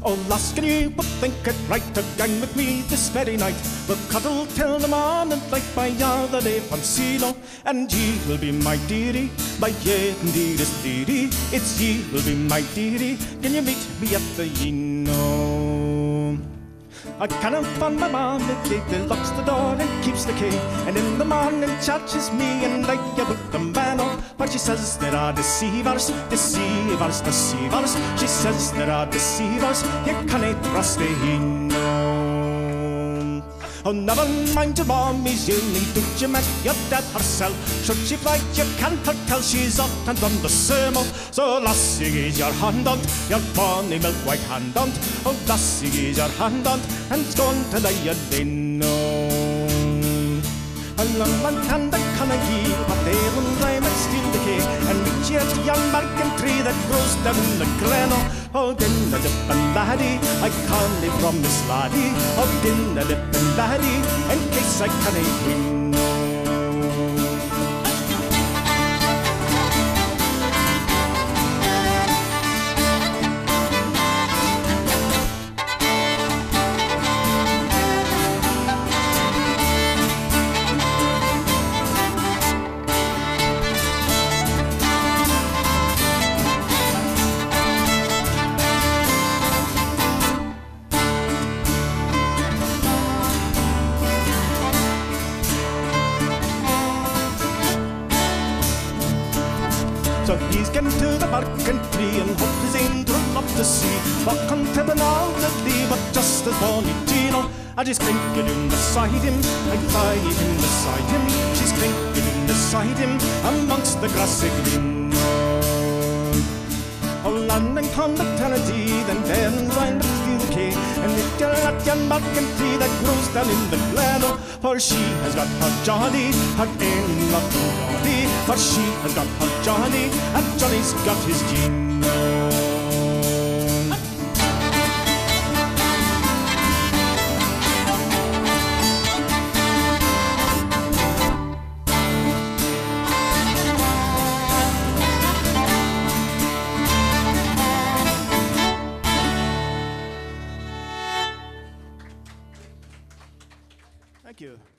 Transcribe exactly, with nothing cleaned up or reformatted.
Oh, lass, can you but think it right to gang with me this very night? We'll cuddle till the morning light by other day Pansino, and ye will be my dearie, my ye dearest dearie. It's ye will be my dearie. Can you meet me at the Eno? I can't find my mom at the gate that locks the door and keeps the key. And in the morning charges me and like a book the man on. But she says there are deceivers, deceivers, deceivers. She says there are deceivers, you can't trust the Eno. Oh, never mind your mommy's yelling, don't you mind your dad herself? Should she fight, you can't tell she's off and on the sermon. So lassie is your hand on, your bonny milk white hand on. Oh, lassie is your hand on, and it's going to lay you down. A long one hand I canna give, but they won't rhyme and steal the cake. And meet you at the young bargain tree that grows down in the glen. Oh, dinna dippin' laddie, I can't live from this laddie. Oh, dinna dippin' laddie, in case I canna win. So he's getting to the bargain tree and hope his angel love to see. Walk on to the knowledge, but just as bonny Gino. I just clinking in beside him, I fight him beside him. She's clinking in beside him amongst the grassy green. Oh, land and conductility, then then find the steal the key. And if you're at your bargain tree that grows down in the glen, for she has got her Johnny, her ain not too naughty. For she has got her Johnny, and Johnny's got his Gino. Thank you.